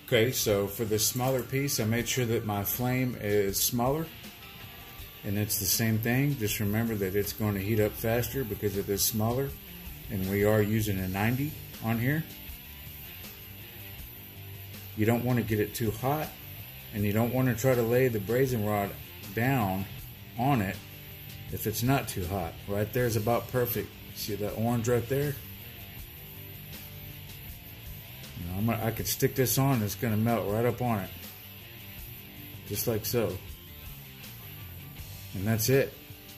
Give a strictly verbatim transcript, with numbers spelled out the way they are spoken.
Okay, so for this smaller piece, I made sure that my flame is smaller, and it's the same thing. Just remember that it's going to heat up faster because it is smaller, and we are using a ninety on here. You don't want to get it too hot, and you don't want to try to lay the brazing rod down on it if it's not too hot. Right there is about perfect. See that orange right there? Now I'm gonna, I could stick this on, it's going to melt right up on it. Just like so. And that's it.